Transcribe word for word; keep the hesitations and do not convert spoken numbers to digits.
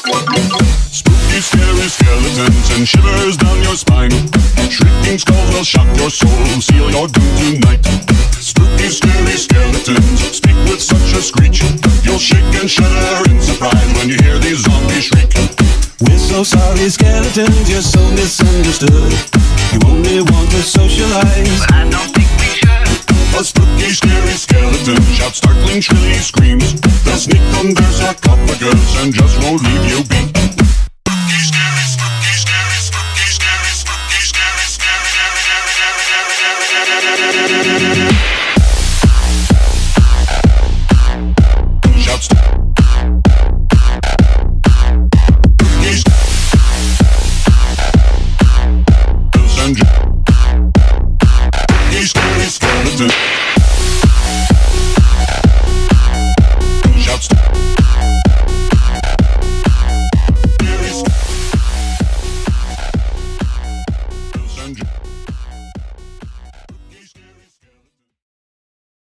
Spooky, scary skeletons and shivers down your spine. Shrieking skulls will shock your soul, seal your doom tonight. Spooky, scary skeletons speak with such a screech. You'll shake and shudder in surprise when you hear these zombies shriek. We're so sorry, skeletons, you're so misunderstood. You only want to socialize, but I don't think we should. A spooky, scary skeleton shouts startling, shrilly screams. They'll sneak under sarcophagus and just won't leave you be.